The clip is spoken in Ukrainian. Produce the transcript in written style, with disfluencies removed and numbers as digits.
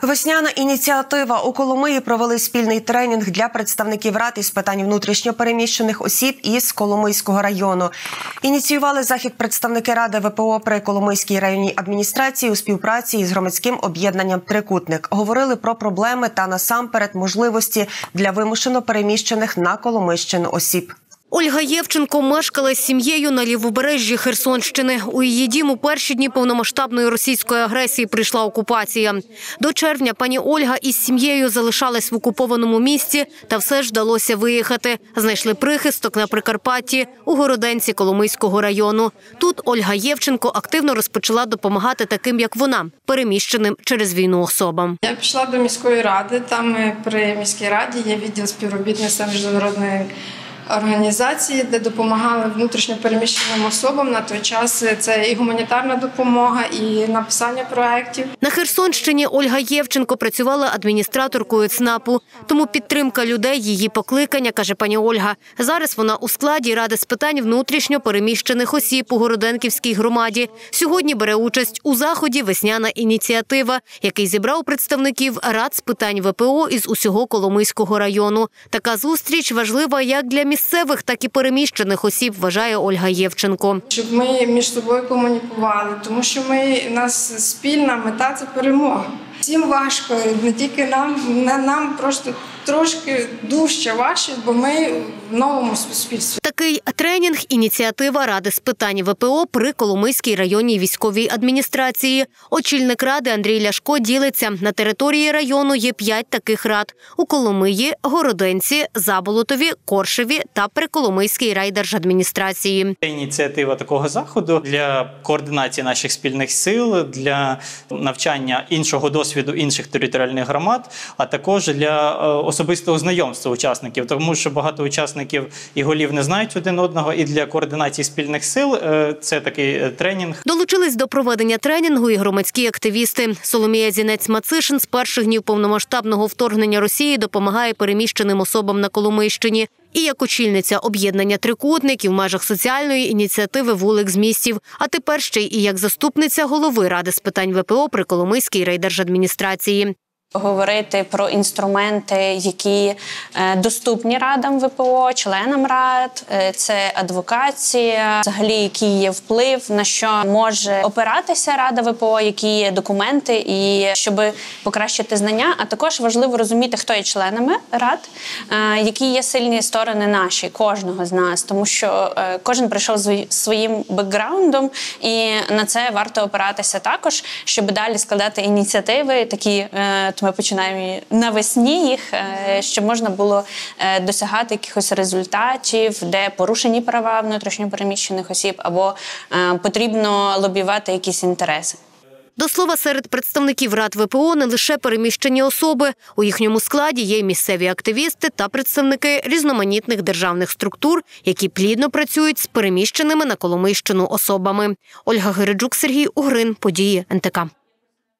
Весняна ініціатива. У Коломиї провели спільний тренінг для представників рад із питань внутрішньо переміщених осіб із Коломийського району. Ініціювали захід представники Ради ВПО при Коломийській районній адміністрації у співпраці із громадським об'єднанням «Трикутник». Говорили про проблеми та насамперед можливості для вимушено переміщених на Коломийщину осіб. Ольга Євченко мешкала з сім'єю на лівобережжі Херсонщини. У її дім у перші дні повномасштабної російської агресії прийшла окупація. До червня пані Ольга із сім'єю залишалась в окупованому місті, та все ж вдалося виїхати. Знайшли прихисток на Прикарпатті у Городенці Коломийського району. Тут Ольга Євченко активно розпочала допомагати таким, як вона, переміщеним через війну особам. Я пішла до міської ради, там при міській раді є відділ співробітництва міжнародної організації, де допомагали внутрішньо переміщеним особам. На той час це і гуманітарна допомога, і написання проєктів. На Херсонщині Ольга Євченко працювала адміністраторкою ЦНАПу. Тому підтримка людей – її покликання, каже пані Ольга. Зараз вона у складі Ради з питань внутрішньо переміщених осіб у Городенківській громаді. Сьогодні бере участь у заході «Весняна ініціатива», який зібрав представників Рад з питань ВПО із усього Коломийського району. Така зустріч важлива як для місцевих, так і переміщених осіб, вважає Ольга Євченко. Щоб ми між собою комунікували, тому що у нас спільна мета – це перемога. Всім важко, не тільки нам просто трошки дужче важче, бо ми в новому суспільстві. Такий тренінг – ініціатива Ради з питань ВПО при Коломийській районній військовій адміністрації. Очільник Ради Андрій Ляшко ділиться. На території району є 5 таких рад – у Коломиї, Городенці, Заболотові, Коршеві та при Коломийській райдержадміністрації. Ініціатива такого заходу для координації наших спільних сил, для навчання іншого досвіду інших територіальних громад, а також для особистого знайомства учасників, тому що багато учасників і голів не знають один одного, і для координації спільних сил це такий тренінг. Долучились до проведення тренінгу і громадські активісти. Соломія Зінець-Мацишин з перших днів повномасштабного вторгнення Росії допомагає переміщеним особам на Коломийщині. І як очільниця об'єднання «Трикутник» і в межах соціальної ініціативи «Вулик з містів», а тепер ще й як заступниця голови Ради з питань ВПО при Коломийській райдержадміністрації. Говорити про інструменти, які доступні радам ВПО, членам рад, це адвокація, взагалі який є вплив, на що може опиратися Рада ВПО, які є документи, і щоб покращити знання, а також важливо розуміти, хто є членами рад, які є сильні сторони наші, кожного з нас, тому що кожен прийшов зі своїм бекграундом, і на це варто опиратися також, щоб далі складати ініціативи, такі ми починаємо навесні їх, щоб можна було досягати якихось результатів, де порушені права внутрішньопереміщених осіб або потрібно лобіювати якісь інтереси. До слова, серед представників Рад ВПО не лише переміщені особи. У їхньому складі є й місцеві активісти та представники різноманітних державних структур, які плідно працюють з переміщеними на Коломийщину особами. Ольга Гереджук, Сергій Угрин, Події НТК.